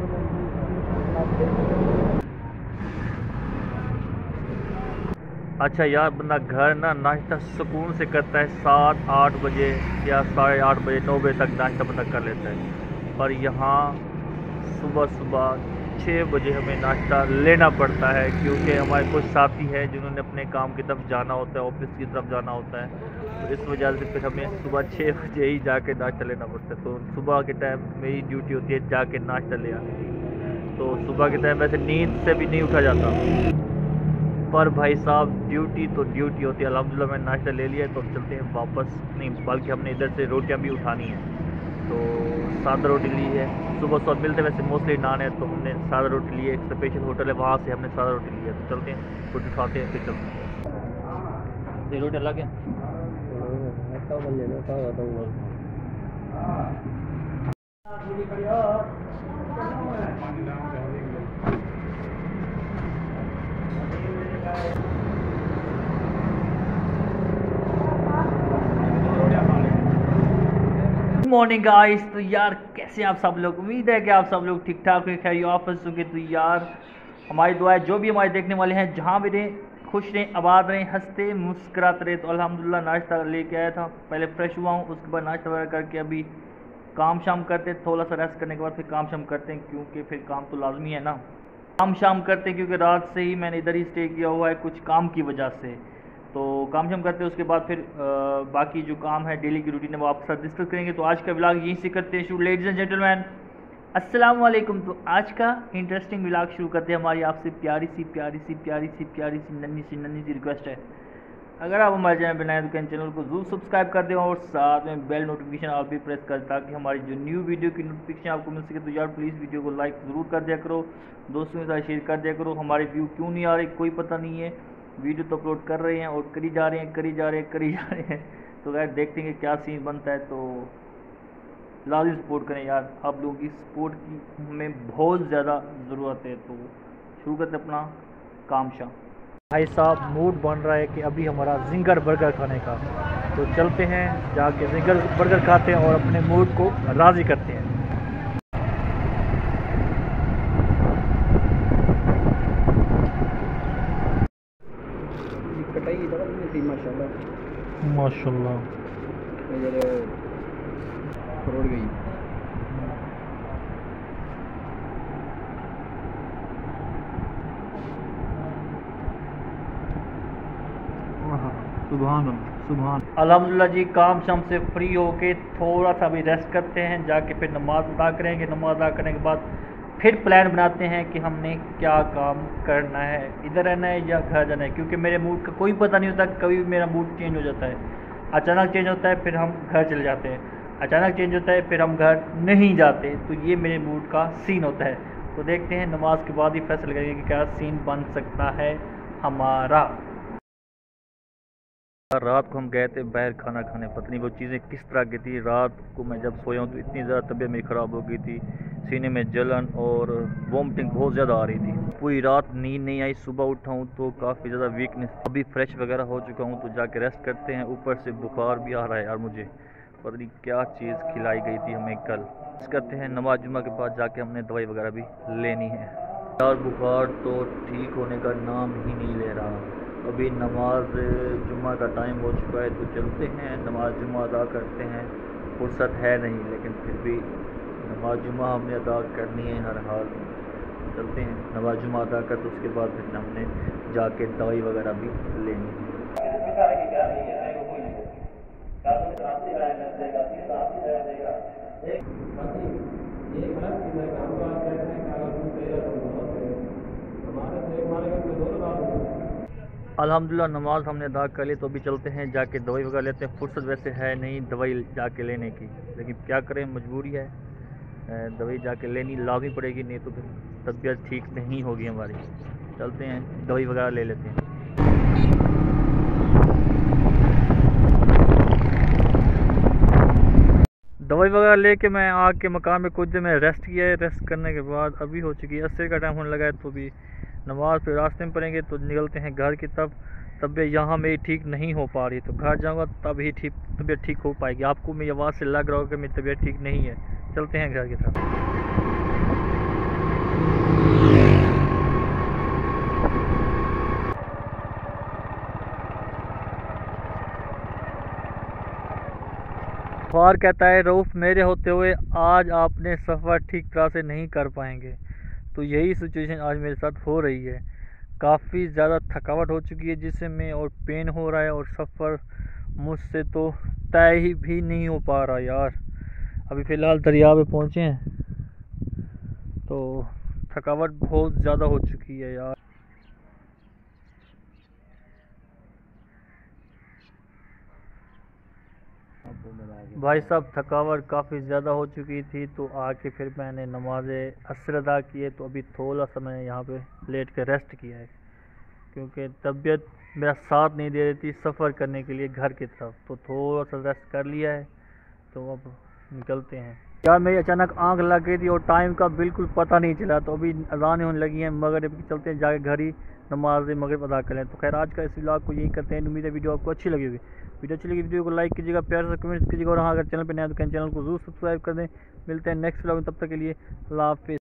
अच्छा यार, बंदा घर ना नाश्ता सुकून से करता है 7-8 बजे या 8:30 बजे 9 बजे तक नाश्ता बंदा कर लेता है। पर यहाँ सुबह सुबह 6 बजे हमें नाश्ता लेना पड़ता है, क्योंकि हमारे कुछ साथी हैं जिन्होंने अपने काम की तरफ जाना होता है, ऑफिस की तरफ जाना होता है। तो इस वजह से फिर हमें सुबह 6 बजे ही जाके नाश्ता लेना पड़ता है। तो सुबह के टाइम मेरी ड्यूटी होती है जाके नाश्ता ले आने की। तो सुबह के टाइम वैसे नींद से भी नहीं उठा जाता, पर भाई साहब ड्यूटी तो ड्यूटी होती है। अल्हम्दुलिल्लाह मैंने नाश्ता ले लिया है, तो अब चलते हैं वापस। नहीं, बल्कि हमने इधर से रोटियां भी उठानी है, तो सादा रोटी ली है। सुबह सुबह मिलते वैसे मोस्टली नान है, तो हमने सादा रोटी ली है। एक स्पेशल होटल है, वहाँ से हमने सादा रोटी ली है। तो चलते हैं, रोटी खाते हैं, फिर चलते हैं। ये रोटी अलग है। Good morning guys. तो यार कैसे आप सब लोग, उम्मीद है कि आप सब लोग ठीक ठाक हैं, खैर वापस होंगे। तो यार हमारी दुआ है जो भी हमारे देखने वाले हैं जहाँ भी रहें, खुश रहें, आबाद रहें, हंसते मुस्कुराते रहे। तो अल्हम्दुलिल्लाह नाश्ता लेके आया था, पहले फ्रेश हुआ हूँ, उसके बाद नाश्ता वगैरह करके अभी काम शाम करते हैं। थोड़ा सा रेस्ट करने के बाद फिर काम शाम करते हैं, क्योंकि फिर काम तो लाजमी है ना। काम शाम करते हैं क्योंकि रात से ही मैंने इधर ही स्टे किया हुआ है कुछ काम की वजह से। तो काम शाम करते हैं, उसके बाद फिर बाकी जो काम है डेली की रूटीन है वो आपके साथ डिस्कस करेंगे। तो आज का व्लॉग यहीं से करते हैं शुरू। लेडीज़ एंड जेंटलमैन, अस्सलाम वालेकुम। तो आज का इंटरेस्टिंग व्लॉग शुरू करते हैं। हमारी आपसे प्यारी सी नन्ही सी रिक्वेस्ट है, अगर आप हमारे चैनल पर नए हैं तो चैनल को जरूर सब्सक्राइब कर दें और साथ में बेल नोटिफिकेशन आप भी प्रेस कर, ताकि हमारी जो न्यू वीडियो की नोटिफिकेशन आपको मिल सके। तो यार प्लीज़ वीडियो को लाइक ज़रूर कर दिया करो, दोस्तों के साथ शेयर कर दिया करो। हमारे व्यू क्यों नहीं आ रहे कोई पता नहीं है, वीडियो तो अपलोड कर रहे हैं और करी जा रहे हैं। तो यार देखते हैं कि क्या सीन बनता है। तो लाजमी सपोर्ट करें यार, आप लोगों की सपोर्ट की हमें बहुत ज़्यादा ज़रूरत है। तो शुरू करते अपना काम शाम। भाई साहब मूड बन रहा है कि अभी हमारा जिंगर बर्गर खाने का, तो चलते हैं जाके जिंगर बर्गर खाते हैं और अपने मूड को राज़ी करते हैं। माशाल्लाह गई। सुभान अल्हम्दुलिल्लाह जी, काम शाम से फ्री होके थोड़ा सा अभी रेस्ट करते हैं, जाके फिर नमाज़ अदा करेंगे। नमाज़ अदा करने के बाद फिर प्लान बनाते हैं कि हमने क्या काम करना है, इधर रहना है या घर जाना है। क्योंकि मेरे मूड का कोई पता नहीं होता, कभी भी मेरा मूड चेंज हो जाता है। अचानक चेंज होता है, फिर हम घर चले जाते हैं, अचानक चेंज होता है, फिर हम घर नहीं जाते। तो ये मेरे मूड का सीन होता है। तो देखते हैं नमाज के बाद ही फैसला करेंगे कि क्या सीन बन सकता है हमारा। रात को हम गए थे बाहर खाना खाने, पता नहीं वो चीज़ें किस तरह की थी। रात को मैं जब सोया हूँ तो इतनी ज़्यादा तबीयत मेरी ख़राब हो गई थी, सीने में जलन और वॉमिटिंग बहुत ज़्यादा आ रही थी। पूरी रात नींद नहीं आई, सुबह उठा हूँ तो काफ़ी ज़्यादा वीकनेस। अभी फ्रेश वगैरह हो चुका हूँ, तो जाके रेस्ट करते हैं। ऊपर से बुखार भी आ रहा है यार मुझे, पता नहीं क्या चीज़ खिलाई गई थी हमें कल। करते हैं, नमाज जुम्मा के बाद जाके हमने दवाई वगैरह भी लेनी है। यार बुखार तो ठीक होने का नाम ही नहीं ले रहा। अभी नमाज जुम्मा का टाइम हो चुका है, तो चलते हैं नमाज जुम्मा अदा करते हैं। फुर्सत है नहीं, लेकिन फिर भी नमाज जुम्मा हमने अदा करनी है हर हाल में। चलते हैं नमाज जुम्मा अदा कर, तो उसके बाद फिर हमने जाके दवाई वगैरह भी लेनी है। अल्हम्दुलिल्लाह नमाज हमने अदा कर ली, तो अभी चलते हैं जाके दवाई वगैरह लेते हैं। फुर्सत वैसे है नहीं दवाई जाके लेने की, लेकिन क्या करें, मजबूरी है, दवाई जाके लेनी लाजमी पड़ेगी, नहीं तो फिर तबीयत ठीक नहीं होगी हमारी। चलते हैं दवाई वगैरह ले लेते हैं। दवाई वगैरह लेके मैं आके मकान में कुछ देर में रेस्ट किया है। रेस्ट करने के बाद अभी हो चुकी है असर का टाइम होने लगा है, तो अभी नमाज फिर रास्ते में पढ़ेंगे, तो निकलते हैं घर की तरफ। तबीयत यहाँ मेरी ठीक नहीं हो पा रही, तो घर जाऊँगा तब ही ठीक तबीयत ठीक हो पाएगी। आपको मेरी आवाज़ से लग रहा होगा कि मेरी तबीयत ठीक नहीं है। चलते हैं घर की तरफ। अखबार कहता है रऊफ मेरे होते हुए आज आपने सफ़र ठीक तरह से नहीं कर पाएंगे। तो यही सिचुएशन आज मेरे साथ हो रही है। काफ़ी ज़्यादा थकावट हो चुकी है जिससे मैं और पेन हो रहा है और सफ़र मुझसे तो तय ही भी नहीं हो पा रहा यार। अभी फ़िलहाल दरिया पे पहुँचे हैं तो थकावट बहुत ज़्यादा हो चुकी है यार। भाई साहब थकावट काफ़ी ज़्यादा हो चुकी थी तो आके फिर मैंने नमाज असर अदा की है। तो अभी थोड़ा सा मैंने यहाँ पे लेट के रेस्ट किया है क्योंकि तबीयत मेरा साथ नहीं दे रही थी सफ़र करने के लिए घर की तरफ। तो थोड़ा सा रेस्ट कर लिया है तो अब निकलते हैं। यार मेरी अचानक आंख लग गई थी और टाइम का बिल्कुल पता नहीं चला। तो अभी अज़ान होने लगी है मगरिब की, चलते हैं जाके घर ही नमाज मगरिब अदा करें। तो खैर आज का इस व्लॉग को यही करते हैं। उम्मीद है वीडियो आपको अच्छी लगी होगी। वीडियो अच्छी लगी वीडियो को लाइक कीजिएगा, प्यार से कमेंट्स कीजिएगा और हाँ अगर चैनल पर नया तो चैनल को जरूर सब्सक्राइब कर दें। मिलते हैं नेक्स्ट व्लॉग में, तब तक के लिए अल्लाह हाफिज़।